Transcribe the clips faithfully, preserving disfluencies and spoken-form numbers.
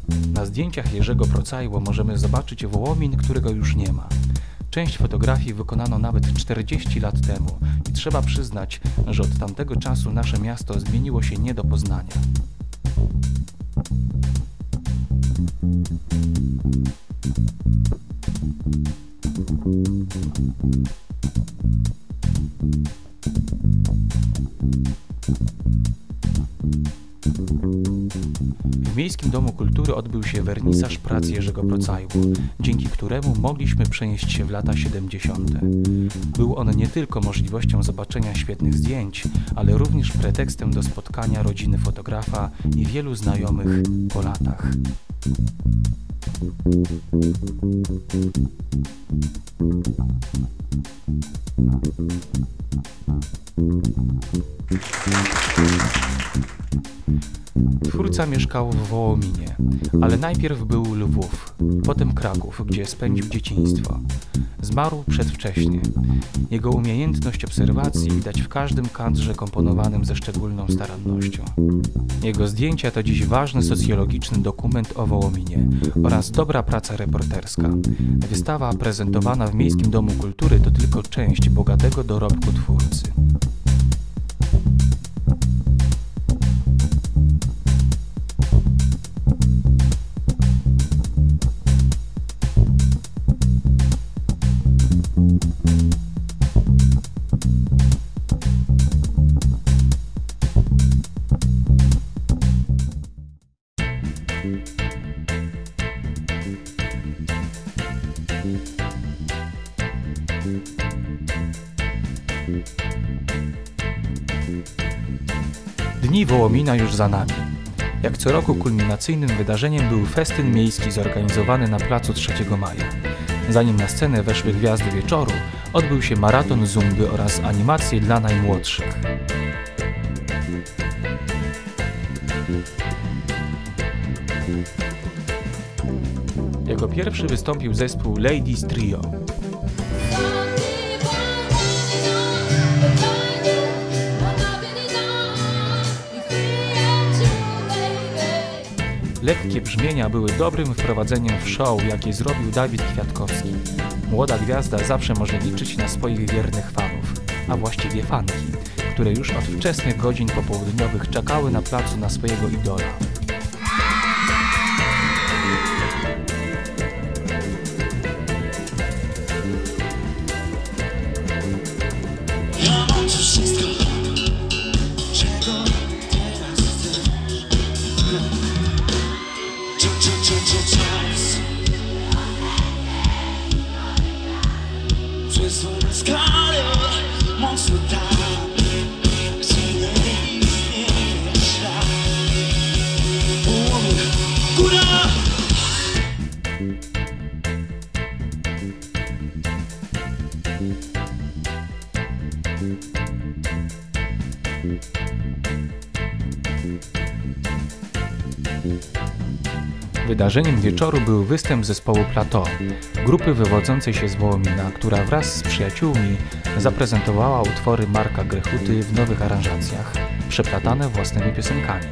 Na zdjęciach Jerzego Procajło możemy zobaczyć Wołomin, którego już nie ma. Część fotografii wykonano nawet czterdzieści lat temu i trzeba przyznać, że od tamtego czasu nasze miasto zmieniło się nie do poznania. W Miejskim Domu Kultury odbył się wernisaż prac Jerzego Procajło, dzięki któremu mogliśmy przenieść się w lata siedemdziesiąte. Był on nie tylko możliwością zobaczenia świetnych zdjęć, ale również pretekstem do spotkania rodziny fotografa i wielu znajomych po latach. Twórca mieszkał w Wołominie, ale najpierw był Lwów, potem Kraków, gdzie spędził dzieciństwo. Zmarł przedwcześnie. Jego umiejętność obserwacji widać w każdym kadrze komponowanym ze szczególną starannością. Jego zdjęcia to dziś ważny socjologiczny dokument o Wołominie oraz dobra praca reporterska. Wystawa prezentowana w Miejskim Domu Kultury to tylko część bogatego dorobku twórcy. Dni Wołomina już za nami. Jak co roku kulminacyjnym wydarzeniem był festyn miejski zorganizowany na placu trzeciego maja. Zanim na scenę weszły gwiazdy wieczoru, odbył się maraton zumby oraz animacje dla najmłodszych. Jako pierwszy wystąpił zespół Ladies Trio. Lekkie brzmienia były dobrym wprowadzeniem w show, jakie zrobił Dawid Kwiatkowski. Młoda gwiazda zawsze może liczyć na swoich wiernych fanów, a właściwie fanki, które już od wczesnych godzin popołudniowych czekały na placu na swojego idola. Wydarzeniem wieczoru był występ zespołu Plateau, grupy wywodzącej się z Wołomina, która wraz z przyjaciółmi zaprezentowała utwory Marka Grechuty w nowych aranżacjach, przeplatane własnymi piosenkami.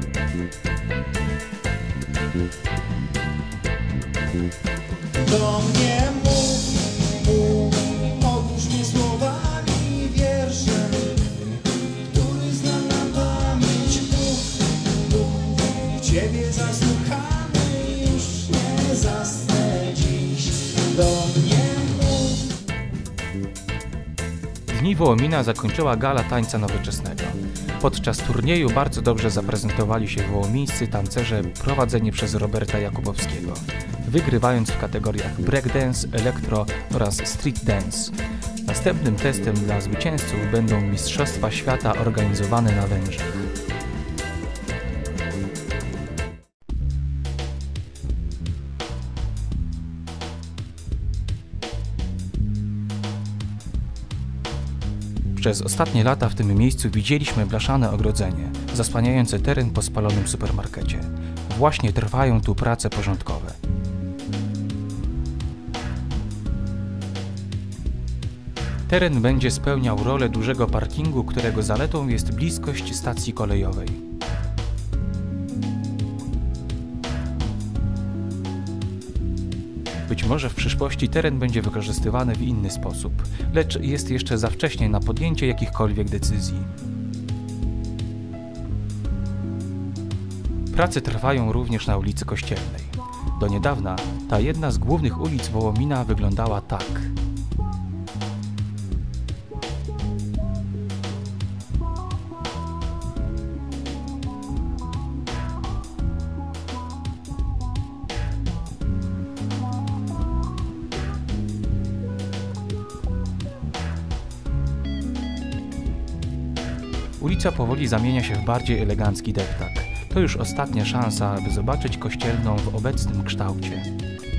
Do mnie mów, mów, odłóż mnie słowami, wierszem, który znam na pamięć. Mów, mów, Ciebie zasłuchamy, już nie zasnę dziś. Do mnie mów. Dni Wołomina zakończyła gala tańca nowoczesnego. Podczas turnieju bardzo dobrze zaprezentowali się wołomińscy tancerze prowadzeni przez Roberta Jakubowskiego, wygrywając w kategoriach breakdance, elektro oraz street dance. Następnym testem dla zwycięzców będą Mistrzostwa Świata organizowane na Węgrzech. Przez ostatnie lata w tym miejscu widzieliśmy blaszane ogrodzenie, zasłaniające teren po spalonym supermarkecie. Właśnie trwają tu prace porządkowe. Teren będzie spełniał rolę dużego parkingu, którego zaletą jest bliskość stacji kolejowej. Być może w przyszłości teren będzie wykorzystywany w inny sposób, lecz jest jeszcze za wcześnie na podjęcie jakichkolwiek decyzji. Prace trwają również na ulicy Kościelnej. Do niedawna ta jedna z głównych ulic Wołomina wyglądała tak. Ulica powoli zamienia się w bardziej elegancki deptak. To już ostatnia szansa, aby zobaczyć Kościelną w obecnym kształcie.